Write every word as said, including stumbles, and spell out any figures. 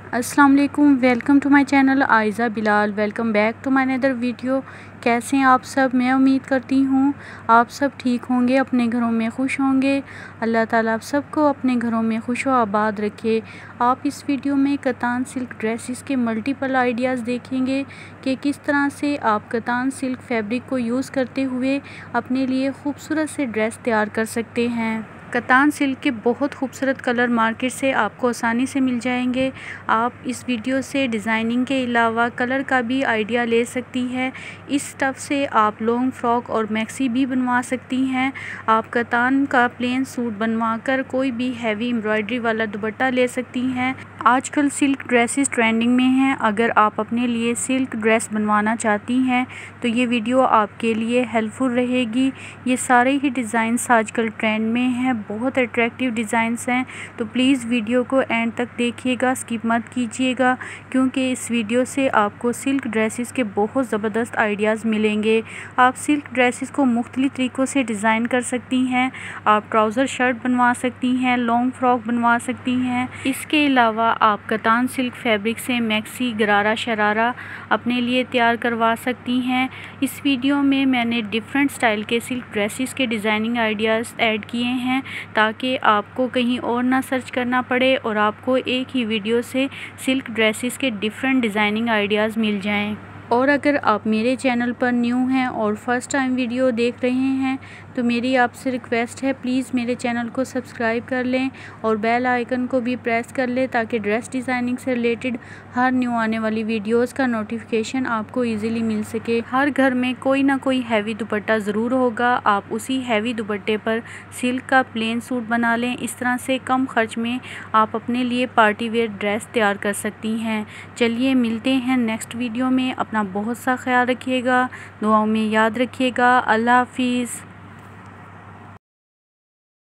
अस्सलाम वालेकुम, welcome to my channel Ayza Bilal. Welcome back to my another video. कैसे हैं आप सब? मैं उम्मीद करती हूँ आप सब ठीक होंगे, अपने घरों में खुश होंगे। अल्लाह ताला आप सबको अपने घरों में खुश व आबाद रखे। आप इस वीडियो में कतान सिल्क ड्रेसेस के मल्टीपल आइडियाज़ देखेंगे कि किस तरह से आप कतान सिल्क फैब्रिक को यूज़ करते हुए अपने लिए खूबसूरत से ड्रेस तैयार कर सकते हैं। कतान सिल्क के बहुत खूबसूरत कलर मार्केट से आपको आसानी से मिल जाएंगे। आप इस वीडियो से डिज़ाइनिंग के अलावा कलर का भी आइडिया ले सकती हैं। इस स्टफ़ से आप लॉन्ग फ्रॉक और मैक्सी भी बनवा सकती हैं। आप कतान का प्लेन सूट बनवाकर कोई भी हैवी एम्ब्रॉयडरी वाला दुपट्टा ले सकती हैं। आजकल सिल्क ड्रेसेस ट्रेंडिंग में हैं। अगर आप अपने लिए सिल्क ड्रेस बनवाना चाहती हैं तो ये वीडियो आपके लिए हेल्पफुल रहेगी। ये सारे ही डिज़ाइंस आजकल ट्रेंड में हैं, बहुत अट्रैक्टिव डिज़ाइंस हैं, तो प्लीज़ वीडियो को एंड तक देखिएगा, स्किप मत कीजिएगा, क्योंकि इस वीडियो से आपको सिल्क ड्रेसेस के बहुत ज़बरदस्त आइडियाज़ मिलेंगे। आप सिल्क ड्रेसेस को मुख्तलिफ तरीक़ों से डिज़ाइन कर सकती हैं। आप ट्राउज़र शर्ट बनवा सकती हैं, लॉन्ग फ्रॉक बनवा सकती हैं। इसके अलावा आप कतान सिल्क फैब्रिक से मैक्सी, गरारा, शरारा अपने लिए तैयार करवा सकती हैं। इस वीडियो में मैंने डिफरेंट स्टाइल के सिल्क ड्रेसेस के डिज़ाइनिंग आइडियाज़ ऐड किए हैं ताकि आपको कहीं और ना सर्च करना पड़े और आपको एक ही वीडियो से सिल्क ड्रेसेस के डिफरेंट डिज़ाइनिंग आइडियाज़ मिल जाएं। और अगर आप मेरे चैनल पर न्यू हैं और फर्स्ट टाइम वीडियो देख रहे हैं तो मेरी आपसे रिक्वेस्ट है, प्लीज़ मेरे चैनल को सब्सक्राइब कर लें और बेल आइकन को भी प्रेस कर लें ताकि ड्रेस डिज़ाइनिंग से रिलेटेड हर न्यू आने वाली वीडियोस का नोटिफिकेशन आपको इजीली मिल सके। हर घर में कोई ना कोई हैवी दुपट्टा ज़रूर होगा। आप उसी हैवी दुपट्टे पर सिल्क का प्लेन सूट बना लें। इस तरह से कम खर्च में आप अपने लिए पार्टी वेयर ड्रेस तैयार कर सकती हैं। चलिए मिलते हैं नेक्स्ट वीडियो में। अपना बहुत सा ख्याल रखिएगा, दुआओं में याद रखिएगा। अल्लाह हाफिज़।